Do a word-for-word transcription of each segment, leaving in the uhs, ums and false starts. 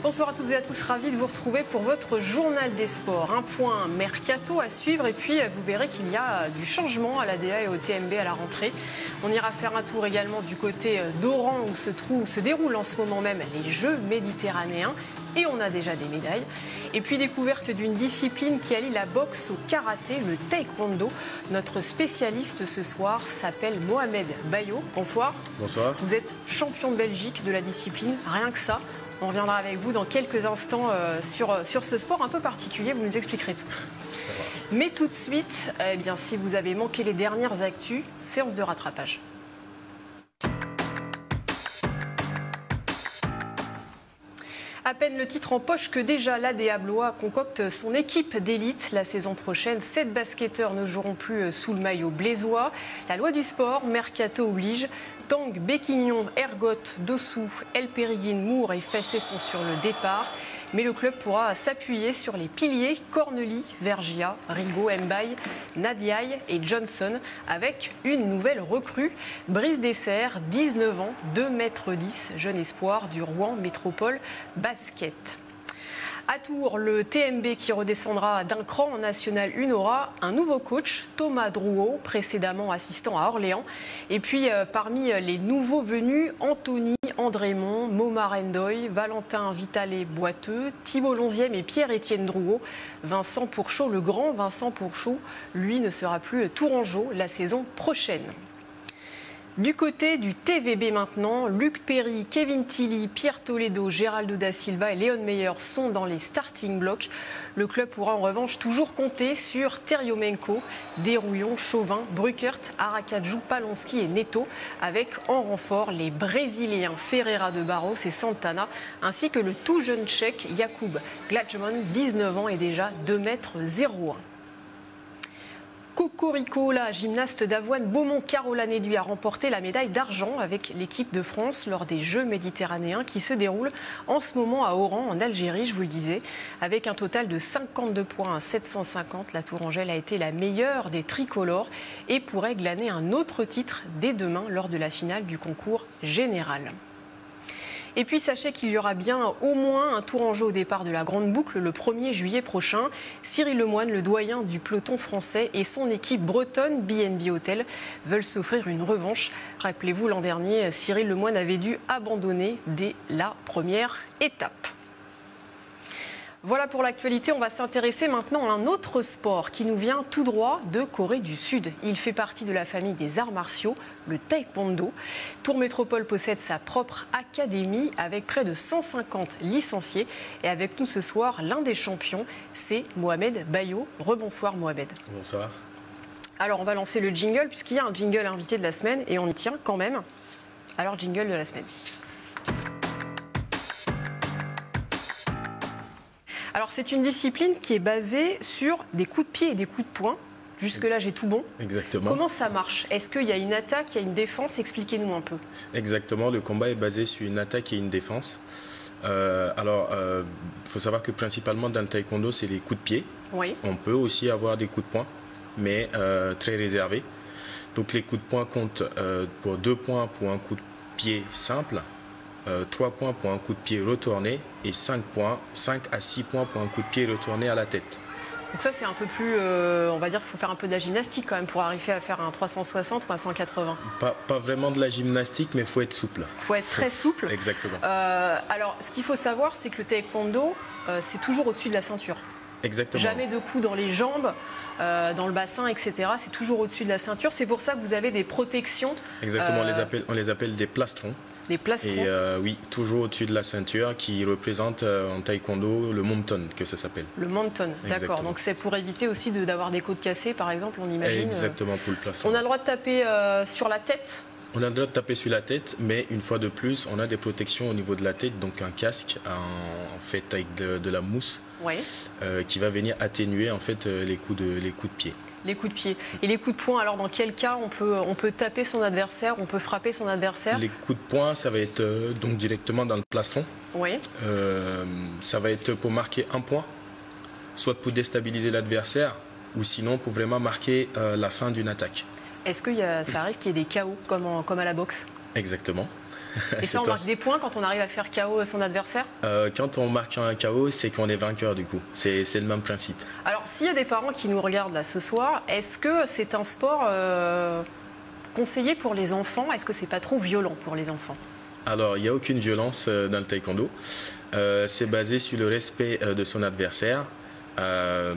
Bonsoir à toutes et à tous, ravi de vous retrouver pour votre journal des sports. Un point mercato à suivre et puis vous verrez qu'il y a du changement à l'A D A et au T M B à la rentrée. On ira faire un tour également du côté d'Oran où se, trouve, où se déroulent en ce moment même les Jeux méditerranéens. Et on a déjà des médailles. Et puis découverte d'une discipline qui allie la boxe au karaté, le taekwondo. Notre spécialiste ce soir s'appelle Mohamed Bayo. Bonsoir. Bonsoir. Vous êtes champion de Belgique de la discipline, rien que ça. On reviendra avec vous dans quelques instants euh, sur, sur ce sport un peu particulier, vous nous expliquerez tout. Mais tout de suite, eh bien, si vous avez manqué les dernières actus, séance de rattrapage. À peine le titre en poche que déjà l'A D A Blois concocte son équipe d'élite. La saison prochaine, sept basketteurs ne joueront plus sous le maillot blésois. La loi du sport, mercato oblige. Tang, Béquignon, Ergot, Dossou, El Périguine, Moore et Fessé sont sur le départ. Mais le club pourra s'appuyer sur les piliers Cornely, Vergia, Rigaud, Mbaye, Nadiaye et Johnson avec une nouvelle recrue. Brice Dessert, dix-neuf ans, deux mètres dix, jeune espoir du Rouen Métropole Basket. À Tours, le T M B qui redescendra d'un cran en National un aura un nouveau coach, Thomas Drouot, précédemment assistant à Orléans. Et puis euh, parmi les nouveaux venus, Anthony Andrémont, Momar Ndoye, Valentin Vitalet Boiteux, Thibault Lonzième et Pierre-Étienne Drouot. Vincent Pourchaud, le grand Vincent Pourchaud, lui ne sera plus tourangeau la saison prochaine. Du côté du T V B maintenant, Luc Perry, Kevin Tilly, Pierre Toledo, Géraldo da Silva et Léon Meyer sont dans les starting blocks. Le club pourra en revanche toujours compter sur Teriomenko, Desrouillons, Chauvin, Bruckert, Aracadjou, Palonski et Neto, avec en renfort les Brésiliens Ferreira de Barros et Santana, ainsi que le tout jeune Tchèque Jakub Glajman, dix-neuf ans et déjà deux mètres zéro un. Cocorico, la gymnaste d'Avoine Beaumont-Caroline Eduy a remporté la médaille d'argent avec l'équipe de France lors des Jeux méditerranéens qui se déroulent en ce moment à Oran, en Algérie, je vous le disais. Avec un total de cinquante-deux points à sept cent cinquante, la Tourangelle a été la meilleure des tricolores et pourrait glaner un autre titre dès demain lors de la finale du concours général. Et puis sachez qu'il y aura bien au moins un tourangeau au départ de la Grande Boucle le premier juillet prochain. Cyril Lemoine, le doyen du peloton français, et son équipe bretonne B and B Hotel veulent s'offrir une revanche. Rappelez-vous, l'an dernier, Cyril Lemoine avait dû abandonner dès la première étape. Voilà pour l'actualité, on va s'intéresser maintenant à un autre sport qui nous vient tout droit de Corée du Sud. Il fait partie de la famille des arts martiaux, le taekwondo. Tours Métropole possède sa propre académie avec près de cent cinquante licenciés. Et avec nous ce soir, l'un des champions, c'est Mohamed Bayo. Rebonsoir Mohamed. Bonsoir. Alors on va lancer le jingle puisqu'il y a un jingle invité de la semaine et on y tient quand même. Alors jingle de la semaine. Alors c'est une discipline qui est basée sur des coups de pied et des coups de poing. Jusque-là, j'ai tout bon. Exactement. Comment ça marche? Est-ce qu'il y a une attaque, il y a une défense? Expliquez-nous un peu. Exactement, le combat est basé sur une attaque et une défense. Euh, alors, il euh, faut savoir que principalement dans le taekwondo, c'est les coups de pied. Oui. On peut aussi avoir des coups de poing, mais euh, très réservés. Donc les coups de poing comptent euh, pour deux points pour un coup de pied simple, euh, trois points pour un coup de pied retourné et cinq points, cinq à six points pour un coup de pied retourné à la tête. Donc ça c'est un peu plus, euh, on va dire qu'il faut faire un peu de la gymnastique quand même pour arriver à faire un trois cent soixante ou un cent quatre-vingts. Pas, pas vraiment de la gymnastique, mais il faut être souple. Il faut être très souple. Exactement. Euh, alors ce qu'il faut savoir, c'est que le taekwondo, euh, c'est toujours au-dessus de la ceinture. Exactement. Jamais de coups dans les jambes, euh, dans le bassin, et cetera. C'est toujours au-dessus de la ceinture. C'est pour ça que vous avez des protections. Exactement, euh, on, les appelle, on les appelle des plastrons. Des plastrons. Et euh, oui, toujours au-dessus de la ceinture qui représente euh, en taekwondo le monton, que ça s'appelle. Le monton, d'accord. Donc c'est pour éviter aussi de, d'avoir des côtes cassées, par exemple, on imagine. Exactement, pour le plastron. On a le droit de taper euh, sur la tête? On a le droit de taper sur la tête, mais une fois de plus, on a des protections au niveau de la tête, donc un casque en, en fait avec de, de la mousse, oui. euh, qui va venir atténuer en fait les coups de, les coups de pied. Les coups de pied. Et les coups de poing, alors dans quel cas on peut, on peut taper son adversaire, on peut frapper son adversaire? Les coups de poing, ça va être euh, donc directement dans le plastron. Oui. Euh, ça va être pour marquer un point, soit pour déstabiliser l'adversaire, ou sinon pour vraiment marquer euh, la fin d'une attaque. Est-ce que y a, ça arrive qu'il y ait des K O comme, en, comme à la boxe? Exactement. Et ça, on marque des points quand on arrive à faire K O son adversaire? euh, Quand on marque un K O, c'est qu'on est vainqueur du coup. C'est le même principe. Alors, s'il y a des parents qui nous regardent là ce soir, est-ce que c'est un sport euh, conseillé pour les enfants? Est-ce que c'est pas trop violent pour les enfants? Alors, il n'y a aucune violence dans le taekwondo. Euh, c'est basé sur le respect de son adversaire, euh,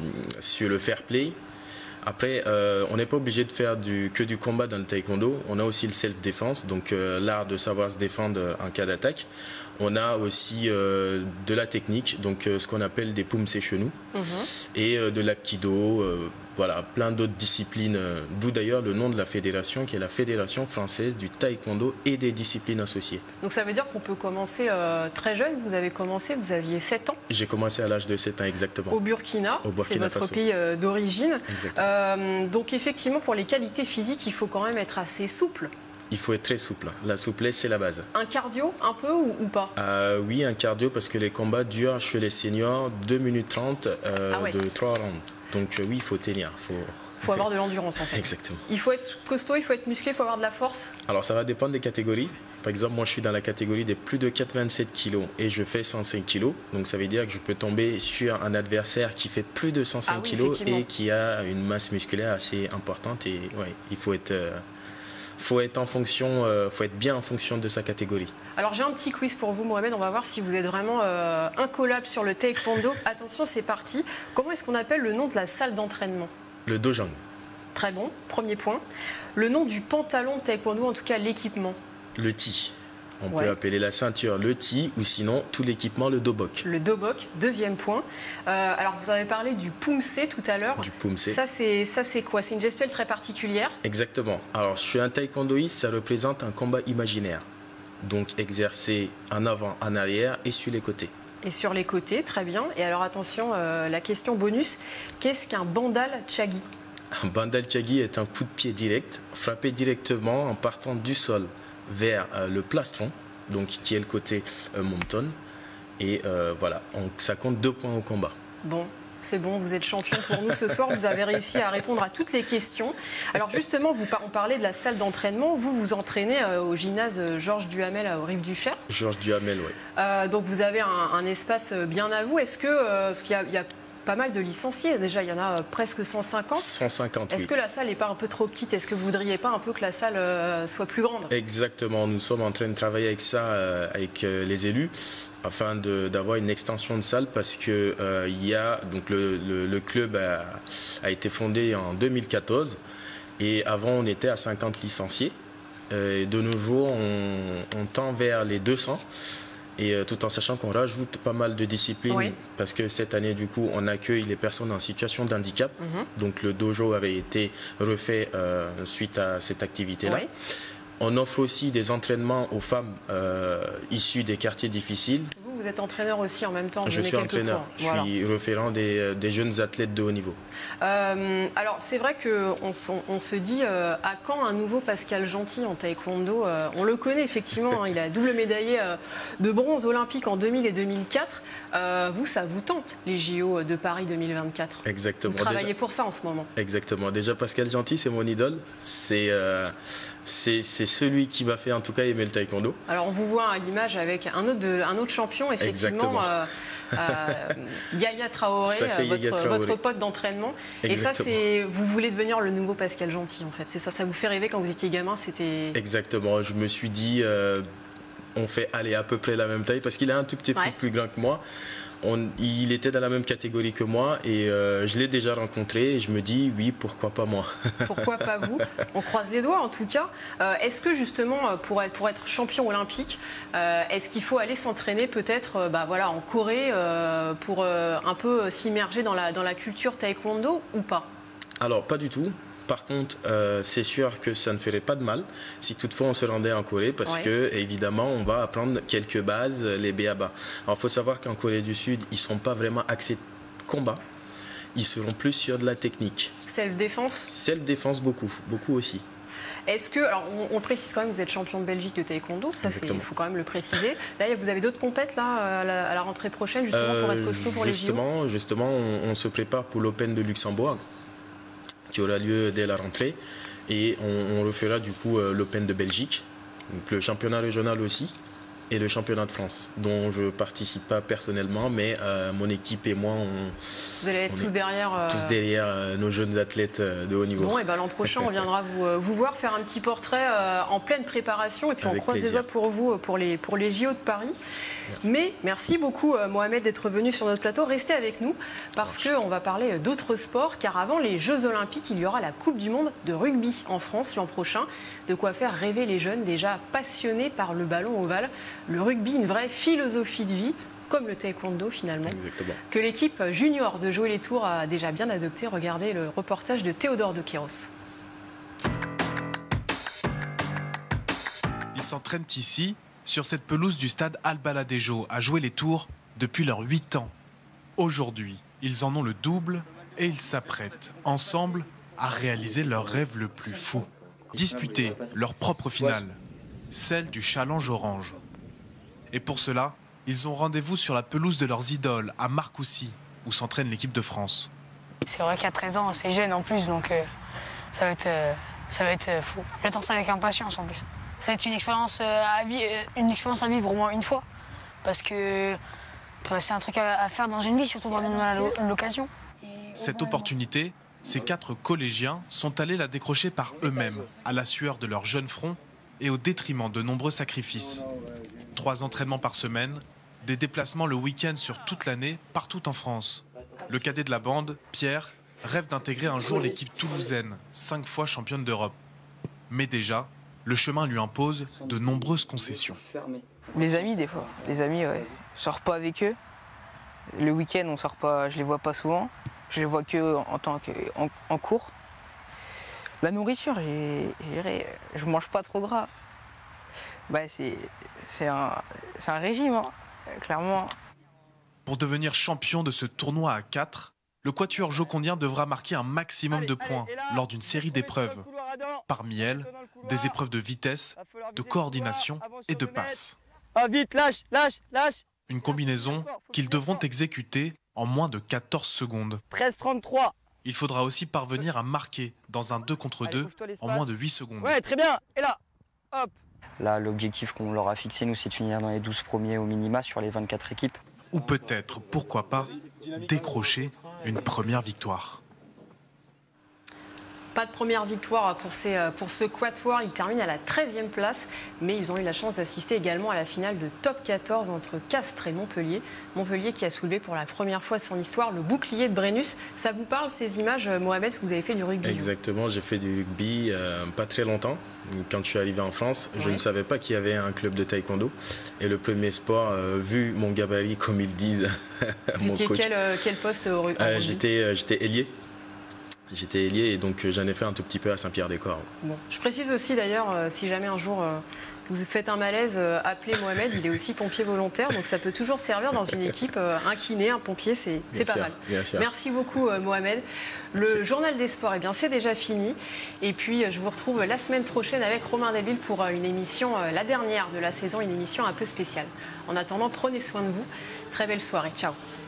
sur le fair play. Après, euh, on n'est pas obligé de faire du, que du combat dans le taekwondo. On a aussi le self-défense, donc euh, l'art de savoir se défendre en cas d'attaque. On a aussi euh, de la technique, donc euh, ce qu'on appelle des poumses et chenous, mmh. et euh, de l'apkido, euh, voilà, plein d'autres disciplines. Euh, D'où d'ailleurs le nom de la fédération, qui est la Fédération française du taekwondo et des disciplines associées. Donc ça veut dire qu'on peut commencer euh, très jeune. Vous avez commencé, vous aviez sept ans? J'ai commencé à l'âge de sept ans, exactement. Au Burkina, Au Burkina c'est votre pays euh, d'origine. Euh, donc effectivement, pour les qualités physiques, il faut quand même être assez souple. Il faut être très souple. La souplesse, c'est la base. Un cardio, un peu ou, ou pas? euh, Oui, un cardio, parce que les combats durent chez les seniors deux minutes trente euh, ah ouais. de trois rounds. Donc euh, oui, il faut tenir. Il faut... faut avoir de l'endurance en fait. Exactement. Il faut être costaud, il faut être musclé, il faut avoir de la force? Alors ça va dépendre des catégories. Par exemple, moi je suis dans la catégorie des plus de quatre-vingt-sept kilos et je fais cent cinq kilos. Donc ça veut dire que je peux tomber sur un adversaire qui fait plus de cent cinq ah oui, kilos et qui a une masse musculaire assez importante. Et ouais, il faut être... Euh... faut être en fonction, euh, faut être bien en fonction de sa catégorie. Alors j'ai un petit quiz pour vous, Mohamed. On va voir si vous êtes vraiment euh, incollable sur le taekwondo. Attention, c'est parti. Comment est-ce qu'on appelle le nom de la salle d'entraînement? Le dojang. Très bon, premier point. Le nom du pantalon de taekwondo, en tout cas l'équipement? Le ti. On ouais. peut appeler la ceinture le ti ou sinon tout l'équipement le dobok. Le dobok, deuxième point. Euh, alors vous avez parlé du pumse tout à l'heure. Du pumse. Ça c'est quoi? C'est une gestuelle très particulière? Exactement. Alors je suis un taekwondoïste, ça représente un combat imaginaire. Donc exercé en avant, en arrière et sur les côtés. Et sur les côtés, très bien. Et alors attention, euh, la question bonus, qu'est-ce qu'un bandal chagi? Un bandal chagi est un coup de pied direct, frappé directement en partant du sol vers euh, le plastron, donc qui est le côté euh, monton. Et euh, voilà, on, ça compte deux points au combat. Bon, c'est bon, vous êtes champion pour nous ce soir. Vous avez réussi à répondre à toutes les questions. Alors justement, vous, on parlait de la salle d'entraînement. Vous vous entraînez euh, au gymnase Georges Duhamel à Rive-du-Cher. Georges Duhamel, oui. Euh, donc vous avez un, un espace bien à vous. Est-ce que, euh, parce qu'il y a, il y a pas mal de licenciés, déjà il y en a presque cent cinquante. cent cinquante, Est-ce oui. que la salle n'est pas un peu trop petite? Est-ce que vous ne voudriez pas un peu que la salle euh, soit plus grande? Exactement, nous sommes en train de travailler avec ça, euh, avec euh, les élus, afin d'avoir une extension de salle parce que euh, il y a, donc le, le, le club a, a été fondé en deux mille quatorze et avant on était à cinquante licenciés. Euh, et de nos jours on, on tend vers les deux cents. Et euh, tout en sachant qu'on rajoute pas mal de disciplines, oui. parce que cette année, du coup, on accueille les personnes en situation de handicap. Mm-hmm. Donc le dojo avait été refait euh, suite à cette activité-là. Oui. On offre aussi des entraînements aux femmes euh, issues des quartiers difficiles. Vous, vous êtes entraîneur aussi en même temps? Je suis entraîneur. Je voilà. suis référent des, des jeunes athlètes de haut niveau. Euh, alors, c'est vrai qu'on on, on se dit, euh, à quand un nouveau Pascal Gentil en taekwondo? euh, On le connaît effectivement, hein, il a double médaillé euh, de bronze olympique en deux mille et deux mille quatre. Euh, vous, ça vous tente, les J O de Paris deux mille vingt-quatre? Exactement. Vous travaillez Déjà, pour ça en ce moment? Exactement. Déjà, Pascal Gentil, c'est mon idole. C'est... Euh, C'est celui qui m'a fait en tout cas aimer le taekwondo. Alors on vous voit à l'image avec un autre, de, un autre champion, effectivement, euh, euh, Yaya Traoré, ça, votre, Yaya Traoré, votre pote d'entraînement. Et ça, c'est vous voulez devenir le nouveau Pascal Gentil, en fait. C'est ça, ça vous fait rêver quand vous étiez gamin, c'était... Exactement, je me suis dit, euh, on fait aller à peu près la même taille, parce qu'il est un tout petit peu ouais. plus grand que moi. On, il était dans la même catégorie que moi et euh, je l'ai déjà rencontré et je me dis oui, pourquoi pas moi. Pourquoi pas vous? On croise les doigts en tout cas. Euh, est-ce que justement pour être, pour être champion olympique, euh, est-ce qu'il faut aller s'entraîner peut-être euh, bah, voilà, en Corée euh, pour euh, un peu s'immerger dans la, dans la culture taekwondo ou pas? Alors pas du tout. Par contre, euh, c'est sûr que ça ne ferait pas de mal si toutefois on se rendait en Corée parce ouais. que évidemment on va apprendre quelques bases, les B A B A. Alors il faut savoir qu'en Corée du Sud, ils ne sont pas vraiment axés combat, ils seront plus sur de la technique. Self-défense? Self-défense beaucoup, beaucoup aussi. Est-ce que, alors on, on précise quand même, vous êtes champion de Belgique de taekwondo, ça il faut quand même le préciser. Là, vous avez d'autres compètes là à la, à la rentrée prochaine justement euh, pour être costaud pour justement, les J O? Justement, on, on se prépare pour l'Open de Luxembourg, qui aura lieu dès la rentrée et on, on refera du coup euh, l'Open de Belgique Donc le championnat régional aussi et le championnat de France, dont je ne participe pas personnellement, mais euh, mon équipe et moi, on, vous allez être on tous derrière, euh... tous derrière euh, nos jeunes athlètes euh, de haut niveau. Bon, et ben l'an prochain, on viendra vous, euh, vous voir faire un petit portrait euh, en pleine préparation, et puis Avec on croise plaisir. les doigts pour vous, pour les, pour les J O de Paris. Merci. Mais merci beaucoup euh, Mohamed d'être venu sur notre plateau. Restez avec nous parce qu'on va parler d'autres sports, car avant les Jeux Olympiques, il y aura la Coupe du Monde de rugby en France l'an prochain. De quoi faire rêver les jeunes déjà passionnés par le ballon ovale. Le rugby, une vraie philosophie de vie, comme le taekwondo finalement, Exactement. que l'équipe junior de Jouer les Tours a déjà bien adopté. Regardez le reportage de Théodore de Queiroz. Ils s'entraînent ici, sur cette pelouse du stade Al-Baladejo, à Jouer les Tours depuis leurs huit ans. Aujourd'hui, ils en ont le double et ils s'apprêtent, ensemble, à réaliser leur rêve le plus fou. Disputer leur propre finale, celle du Challenge Orange. Et pour cela, ils ont rendez-vous sur la pelouse de leurs idoles, à Marcoussis, où s'entraîne l'équipe de France. C'est vrai qu'à treize ans, c'est jeune en plus, donc euh, ça va être, euh, ça va être euh, fou. J'attends ça avec impatience en plus. Ça va être une expérience à vivre, une expérience à vivre au moins une fois, parce que c'est un truc à faire dans une vie, surtout dans l'occasion. Cette opportunité, ces quatre collégiens sont allés la décrocher par eux-mêmes, à la sueur de leur jeune front et au détriment de nombreux sacrifices. Trois entraînements par semaine, des déplacements le week-end sur toute l'année, partout en France. Le cadet de la bande, Pierre, rêve d'intégrer un jour l'équipe toulousaine, cinq fois championne d'Europe. Mais déjà, le chemin lui impose de nombreuses concessions. Les amis, des fois. Les amis, ouais. Je sors pas avec eux. Le week-end, on sort pas, je les vois pas souvent. Je les vois que en tant que en, en cours. La nourriture, je mange pas trop gras. Bah, c'est un, un régime, hein, clairement. Pour devenir champion de ce tournoi à quatre, le quatuor jocondien devra marquer un maximum allez, de points allez, là, lors d'une série d'épreuves. Parmi elles, des épreuves de vitesse, de coordination et de passe. Ah, vite, lâche, lâche, lâche. Une combinaison qu'ils devront exécuter en moins de quatorze secondes. treize trente-trois. Il faudra aussi parvenir à marquer dans un deux contre deux en moins de huit secondes. Ouais, très bien. Et là, hop. Là, l'objectif qu'on leur a fixé, nous, c'est de finir dans les douze premiers au minima sur les vingt-quatre équipes. Ou peut-être, pourquoi pas, décrocher une première victoire. Pas de première victoire pour, ces, pour ce quatuor. Ils terminent à la treizième place, mais ils ont eu la chance d'assister également à la finale de top quatorze entre Castres et Montpellier. Montpellier qui a soulevé pour la première fois de son histoire le bouclier de Brennus. Ça vous parle ces images, Mohamed, que vous avez fait du rugby? Exactement, j'ai fait du rugby euh, pas très longtemps. Quand je suis arrivé en France, oui. je ne savais pas qu'il y avait un club de taekwondo. Et le premier sport, euh, vu mon gabarit, comme ils disent, vous étiez quel, euh, quel poste au rugby? euh, J'étais euh, j'étais ailier. J'étais ailier et donc j'en ai fait un tout petit peu à Saint-Pierre-des-Corps. Bon. Je précise aussi d'ailleurs, euh, si jamais un jour euh, vous faites un malaise, euh, appelez Mohamed, il est aussi pompier volontaire, donc ça peut toujours servir dans une équipe, euh, un kiné, un pompier, c'est pas sûr, mal. Merci beaucoup euh, Mohamed. Le Merci. Journal des sports, eh bien c'est déjà fini. Et puis euh, je vous retrouve la semaine prochaine avec Romain Delville pour euh, une émission, euh, la dernière de la saison, une émission un peu spéciale. En attendant, prenez soin de vous. Très belle soirée, ciao.